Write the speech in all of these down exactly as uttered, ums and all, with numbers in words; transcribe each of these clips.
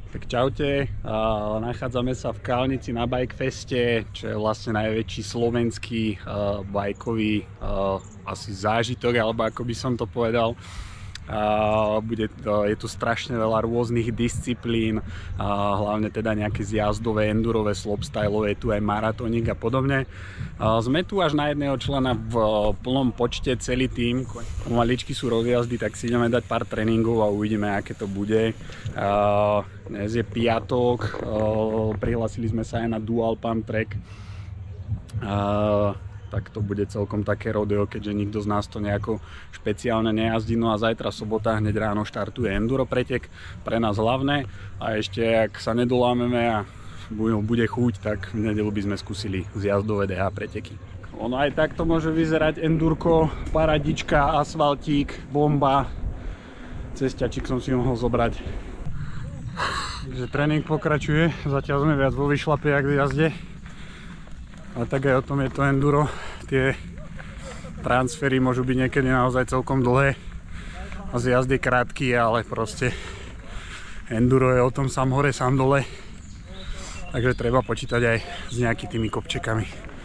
Tak čaute, uh, nachádzame sa v Kalnici na Bikefeste, čo je vlastne najväčší slovenský uh, bajkový uh, asi zážitok, alebo ako by som to povedal. Uh, bude, uh, je tu strašne veľa rôznych disciplín, uh, hlavne teda nejaké zjazdové, endurové, slopestylové, tu aj maratónik a podobne. Uh, sme tu až na jedného člena v uh, plnom počte, celý tým. Maličky sú rozjazdy, tak si ideme dať pár tréningov a uvidíme, aké to bude. Uh, dnes je piatok, uh, prihlásili sme sa aj na Dual Pump Track. Uh, tak to bude celkom také rodeo, keďže nikto z nás to nejako špeciálne nejazdí. No a zajtra sobota hneď ráno štartuje enduro pretek, pre nás hlavné. A ešte, ak sa nedolámeme a bude chuť, tak v nedeľu by sme skúsili zjazdové dé há preteky. Ono aj takto môže vyzerať endurko, paradička, asfaltík, bomba. Cesťačík som si mohol zobrať. Takže tréning pokračuje, zatiaľ sme viac vo vyšlape, jak v jazde. Ale tak aj o tom je to enduro. Tie transfery môžu byť niekedy naozaj celkom dlhé a z jazdy krátky, ale proste enduro je o tom sám hore, sám dole. Takže treba počítať aj s nejakými tými kopčekami.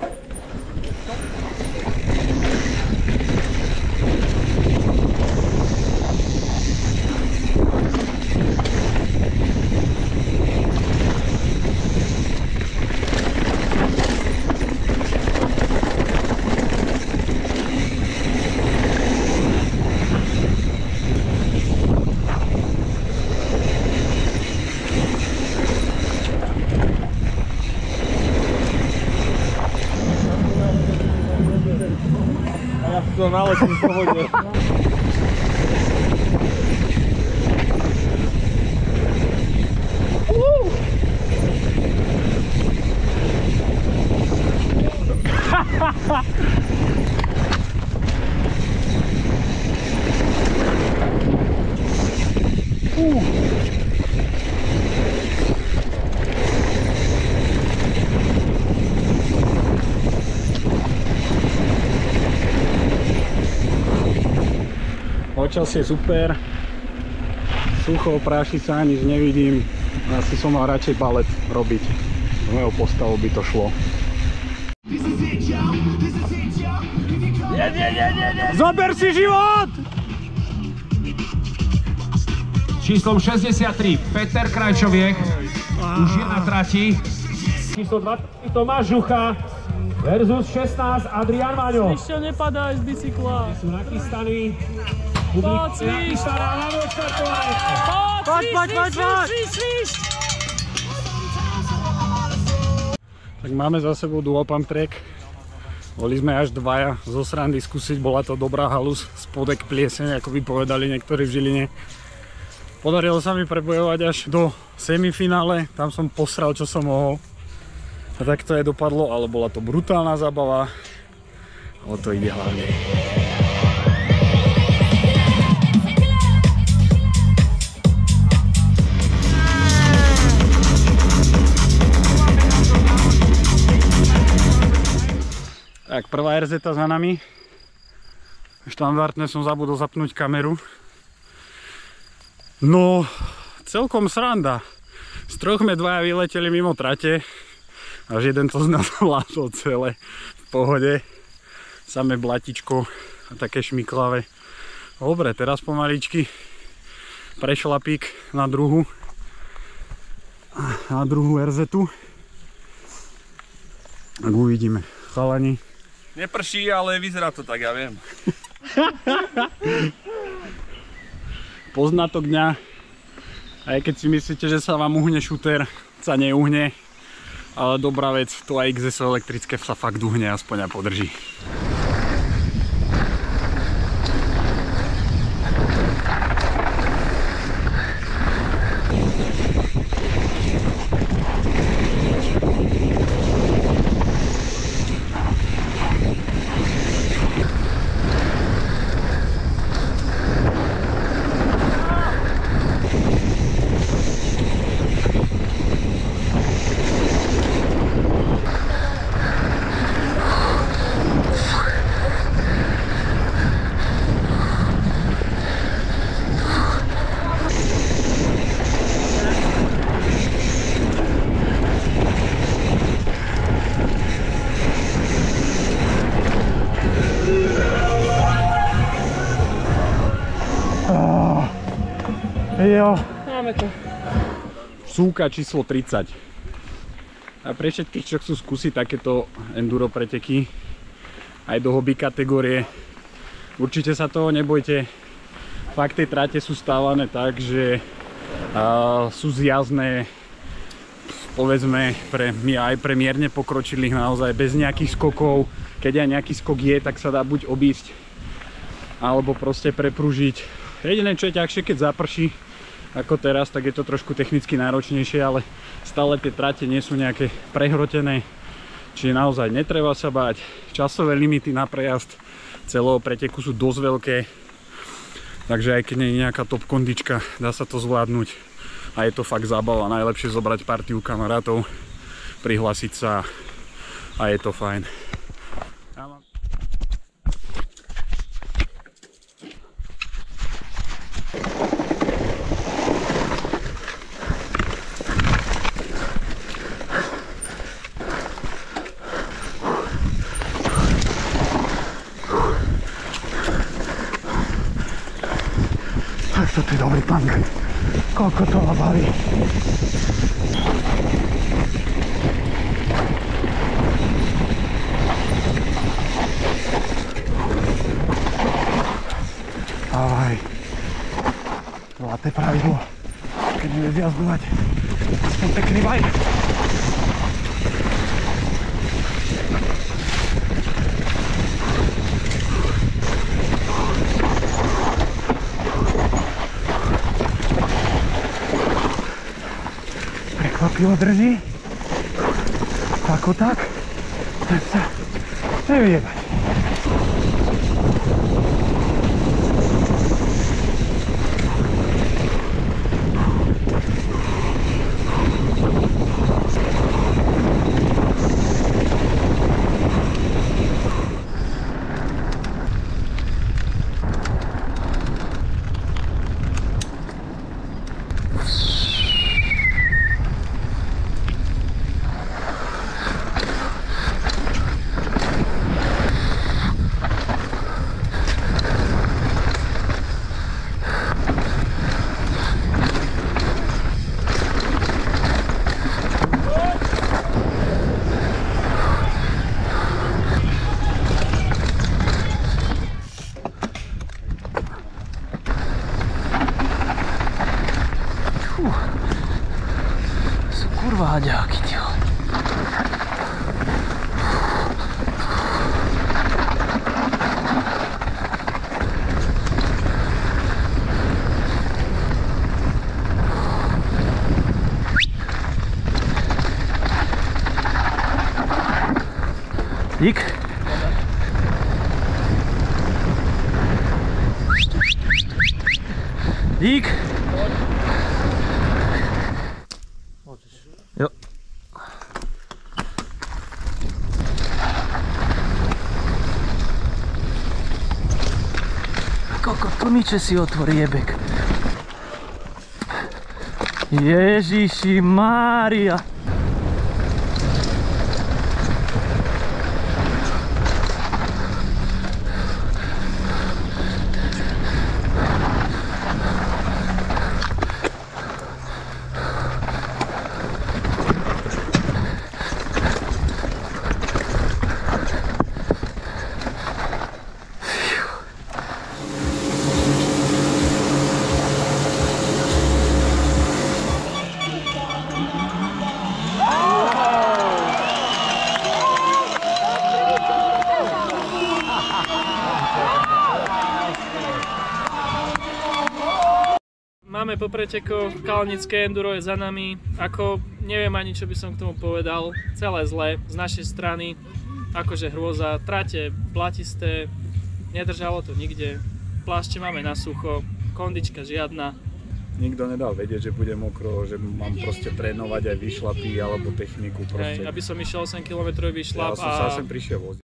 To naležím po vode. Počas je super, sucho, práši sa, nič nevidím. Asi som mal radšej balet robiť. Z mojou postavou by to šlo. Zober si život! Číslom šesťdesiattri Peter Krajčoviek už je na trati. Číslo dvadsať Tomáš Žucha versus šestnásť Adrián Maňo. Ešte nepadaj z bicykla. Sú nachystaní. Poď, svíš! Poď, poď, poď, poď! Tak máme za sebou Dual Pump Track. Boli sme až dvaja zo srandy skúsiť, bola to dobrá halus, spodek plieseň, ako by povedali niektorí v Žiline. Podarilo sa mi prebojovať až do semifinále, tam som posral, čo som mohol. A tak to aj dopadlo, ale bola to brutálna zábava. O to ide hlavne. Tak, prvá er zet za nami. Štandardne som zabudol zapnúť kameru. No, celkom sranda. Z troch sme dvaja vyleteli mimo trate. Až jeden to z nás vládol celé v pohode. Samé blatičko a také šmiklavé. Dobre, teraz pomaličky prešlapík na druhú. Na druhú er zetu. Tak uvidíme. Chalani. Neprší, ale vyzerá to tak, ja viem. Poznatok dňa. Aj keď si myslíte, že sa vám uhne šúter, sa neuhne. Ale dobrá vec, to á iks es elektrické sa fakt uhne, aspoň a podrží. Jo. Máme to. Súka číslo tridsať. A pre všetkých, čo chcú skúsiť takéto enduro preteky, aj do hobby kategórie, určite sa toho nebojte. Fakt tie trate sú stávané tak, že uh, sú zjazdné, povedzme, pre, aj pre mierne pokročilých naozaj, bez nejakých skokov. Keď aj nejaký skok je, tak sa dá buď obísť, alebo proste prepružiť. Jediné, čo je ťažšie, keď zaprší, ako teraz, tak je to trošku technicky náročnejšie, ale stále tie trate nie sú nejaké prehrotené. Čiže naozaj netreba sa báť. Časové limity na prejazd celého preteku sú dosť veľké. Takže aj keď nie je nejaká top kondička, dá sa to zvládnuť. A je to fakt zábava. Najlepšie zobrať partiu kamarátov, prihlásiť sa a je to fajn. Tak toto je dobrý punk. Koľko to ma baví. Dávaj. Zlaté pravidlo. Keď nevieš jazdovať. Ten pekný bajk. Prekvapivo drží. Tako tak. Tak sa nevyjebať. Kurva haďáky, tío. Dík. Dík. Jo. Koko, tlmiče si otvorí jebek. Ježiši Mária. Máme po pretekoch, kalnické enduro je za nami, ako neviem ani čo by som k tomu povedal, celé zle z našej strany, akože hrôza, trate blatisté, nedržalo to nikde, plášte máme na sucho, kondička žiadna. Nikto nedal vedieť, že bude mokro, že mám proste trénovať aj výšlapy alebo techniku proste. Hej, aby som išiel osem kilometrový výšlap ja som a... sa sem prišiel voziť.